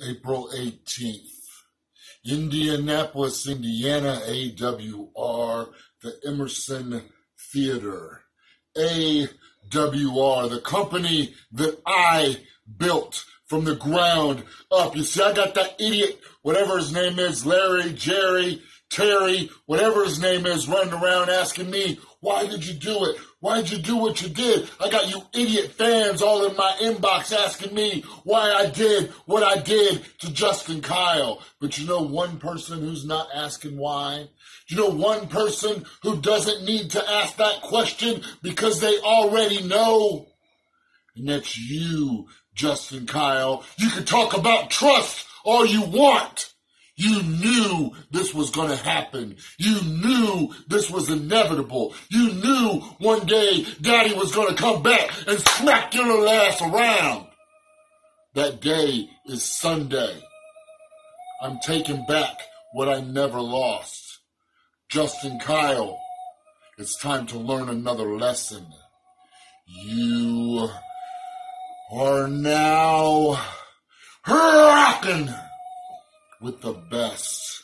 April 18th. Indianapolis, Indiana, AWR, the Emerson Theater. AWR, the company that I built from the ground up. You see, I got that idiot, whatever his name is, Larry, Jerry, Terry, whatever his name is, running around asking me, why did you do it? Why did you do what you did? I got you idiot fans all in my inbox asking me why I did what I did to Justin Kyle. But you know one person who's not asking why? You know one person who doesn't need to ask that question because they already know? And that's you, Justin Kyle. You can talk about trust all you want. You knew this was going to happen. You knew this was inevitable. You knew one day Daddy was going to come back and smack your little ass around. That day is Sunday. I'm taking back what I never lost. Justin Kyle, it's time to learn another lesson. You are now rocking with the best.